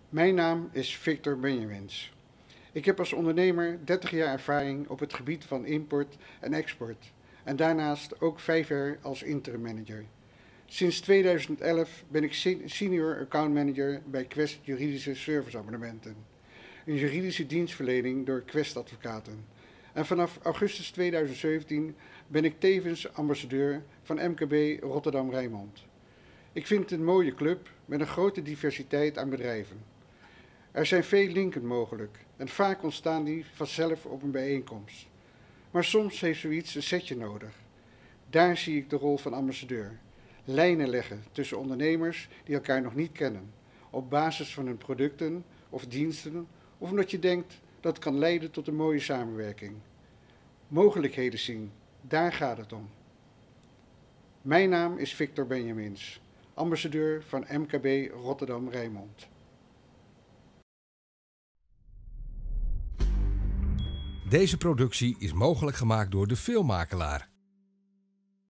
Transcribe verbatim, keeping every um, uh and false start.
Mijn naam is Victor Benjamins. Ik heb als ondernemer dertig jaar ervaring op het gebied van import en export en daarnaast ook vijf jaar als interim manager. Sinds tweeduizend elf ben ik senior account manager bij Quest Juridische Serviceabonnementen, een juridische dienstverlening door Quest Advocaten. En vanaf augustus tweeduizend zeventien ben ik tevens ambassadeur van M K B Rotterdam-Rijnmond. Ik vind het een mooie club met een grote diversiteit aan bedrijven. Er zijn veel linken mogelijk en vaak ontstaan die vanzelf op een bijeenkomst. Maar soms heeft zoiets een setje nodig. Daar zie ik de rol van ambassadeur. Lijnen leggen tussen ondernemers die elkaar nog niet kennen, op basis van hun producten of diensten, of omdat je denkt dat het kan leiden tot een mooie samenwerking. Mogelijkheden zien, daar gaat het om. Mijn naam is Victor Benjamins, ambassadeur van M K B Rotterdam-Rijnmond. Deze productie is mogelijk gemaakt door De Filmmakelaar.